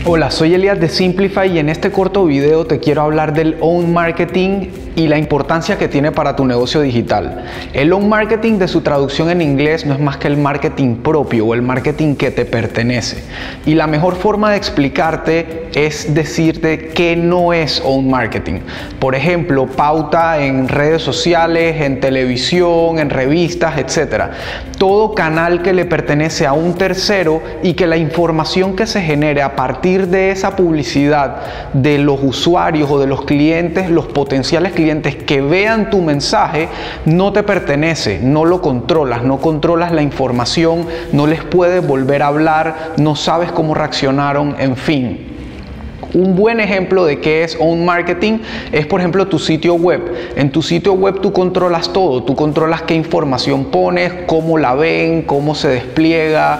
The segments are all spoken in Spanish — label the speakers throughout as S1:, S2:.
S1: Hola, soy Elías de Simplify y en este corto video te quiero hablar del Own Marketing y la importancia que tiene para tu negocio digital. El Own Marketing, de su traducción en inglés, no es más que el marketing propio o el marketing que te pertenece. Y la mejor forma de explicarte es decirte qué no es Own Marketing. Por ejemplo, pauta en redes sociales, en televisión, en revistas, etc. Todo canal que le pertenece a un tercero y que la información que se genere a partir de esa publicidad de los usuarios o de los clientes, los potenciales clientes que vean tu mensaje, no te pertenece, no lo controlas, no controlas la información, no les puedes volver a hablar, no sabes cómo reaccionaron, en fin. Un buen ejemplo de qué es Own Marketing es, por ejemplo, tu sitio web. En tu sitio web tú controlas todo, tú controlas qué información pones, cómo la ven, cómo se despliega,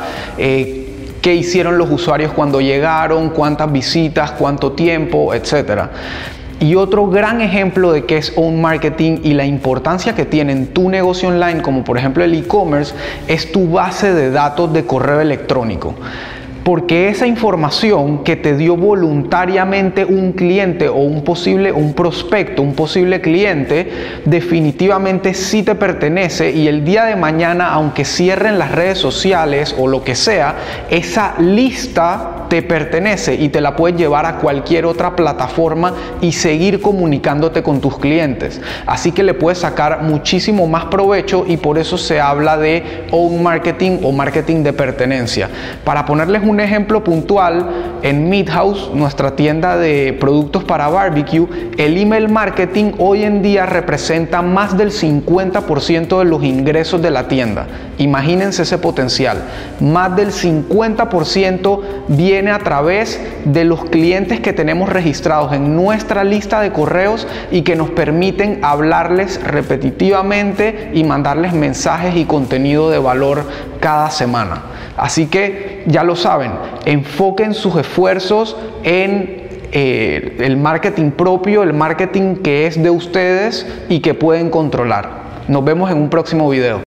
S1: qué hicieron los usuarios cuando llegaron, cuántas visitas, cuánto tiempo, etc. Y otro gran ejemplo de qué es Own Marketing y la importancia que tiene en tu negocio online, como por ejemplo el e-commerce, es tu base de datos de correo electrónico. Porque esa información que te dio voluntariamente un cliente o un prospecto, un posible cliente, definitivamente sí te pertenece, y el día de mañana, aunque cierren las redes sociales o lo que sea, esa lista te pertenece y te la puedes llevar a cualquier otra plataforma y seguir comunicándote con tus clientes. Así que le puedes sacar muchísimo más provecho, y por eso se habla de Own Marketing o marketing de pertenencia. Para ponerles un ejemplo puntual, en Meat House, nuestra tienda de productos para barbecue, el email marketing hoy en día representa más del 50% de los ingresos de la tienda. Imagínense ese potencial. Más del 50% viene a través de los clientes que tenemos registrados en nuestra lista de correos y que nos permiten hablarles repetitivamente y mandarles mensajes y contenido de valor cada semana. Así que ya lo saben, enfoquen sus esfuerzos en el marketing propio, el marketing que es de ustedes y que pueden controlar. Nos vemos en un próximo video.